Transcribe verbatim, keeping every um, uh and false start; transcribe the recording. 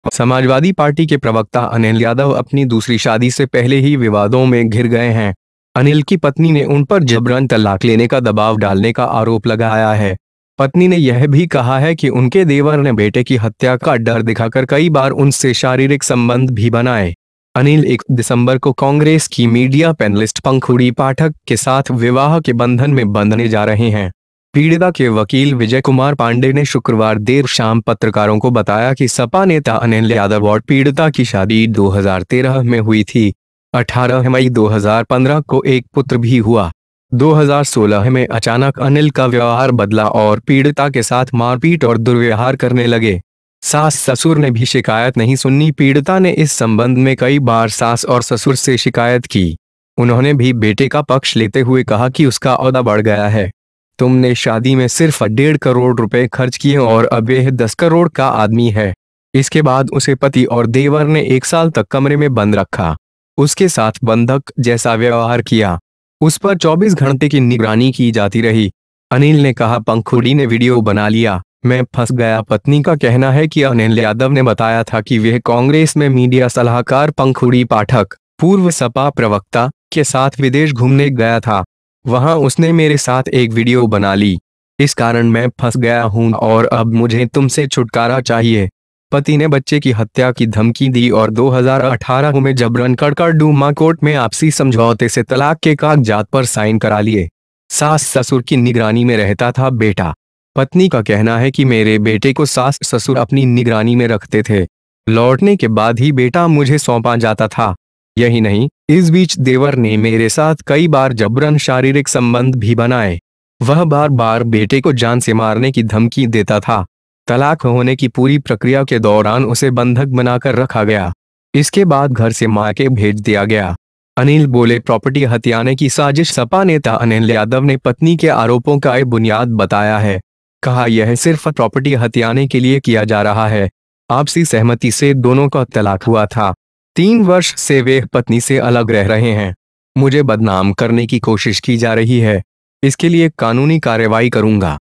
Samajwadi party के प्रवक्ता अनिल यादव अपनी दूसरी शादी से पहले ही विवादों में घिर गए हैं। अनिल की पत्नी ने उन पर जबरन तलाक लेने का दबाव डालने का आरोप लगाया है। पत्नी ने यह भी कहा है कि उनके देवर ने बेटे की हत्या का डर दिखाकर कई बार उनसे शारीरिक संबंध भी बनाए। अनिल एक दिसंबर को कांग्रेस की मीडिया पैनलिस्ट पंखुड़ी पाठक के साथ विवाह के बंधन में बंधने जा रहे हैं। पीड़िता के वकील विजय कुमार पांडे ने शुक्रवार देर शाम पत्रकारों को बताया कि सपा नेता अनिल यादव और पीड़िता की शादी दो हज़ार तेरह में हुई थी। अठारह मई दो हज़ार पंद्रह को एक पुत्र भी हुआ। दो हज़ार सोलह में अचानक अनिल का व्यवहार बदला और पीड़िता के साथ मारपीट और दुर्व्यवहार करने लगे। सास ससुर ने भी शिकायत नहीं सुनी। पीड़िता ने इस संबंध में कई बार सास और ससुर से शिकायत की। उन्होंने भी बेटे का पक्ष लेते हुए कहा कि उसका औदा बढ़ गया है। तुमने शादी में सिर्फ डेढ़ करोड़ रुपए खर्च किए और अब यह दस करोड़ का आदमी है। इसके बाद उसे पति और देवर ने एक साल तक कमरे में बंद रखा, उसके साथ बंधक जैसा व्यवहार किया, उस पर चौबीस घंटे की निगरानी की जाती रही। अनिल ने कहा, पंखुड़ी ने वीडियो बना लिया, मैं फंस गया। पत्नी का कहना है कि अनिल यादव ने बताया था कि वह कांग्रेस में मीडिया सलाहकार पंखुड़ी पाठक, पूर्व सपा प्रवक्ता, के साथ विदेश घूमने गया था। वहां उसने मेरे साथ एक वीडियो बना ली। इस कारण मैं फंस गया हूं और अब मुझे तुमसे छुटकारा चाहिए। पति ने बच्चे की हत्या की धमकी दी और दो हज़ार अठारह में जबरन कड़कड़डूमा कोर्ट में आपसी समझौते से तलाक के कागजात पर साइन करा लिए। सास ससुर की निगरानी में रहता था बेटा। पत्नी का कहना है कि मेरे बेटे को सास ससुर अपनी निगरानी में रखते थे। लौटने के बाद ही बेटा मुझे सौंपा जाता था। यही नहीं, इस बीच देवर ने मेरे साथ कई बार जबरन शारीरिक संबंध भी बनाए। वह बार बार बेटे को जान से मारने की धमकी देता था। तलाक होने की पूरी प्रक्रिया के दौरान उसे बंधक बनाकर रखा गया। इसके बाद घर से मायके भेज दिया गया। अनिल बोले, प्रॉपर्टी हथियाने की साजिश। सपा नेता अनिल यादव ने पत्नी के आरोपों का एक बुनियाद बताया है। कहा, यह सिर्फ प्रॉपर्टी हथियाने के लिए किया जा रहा है। आपसी सहमति से दोनों का तलाक हुआ था। तीन वर्ष से वे पत्नी से अलग रह रहे हैं। मुझे बदनाम करने की कोशिश की जा रही है। इसके लिए कानूनी कार्रवाई करूंगा।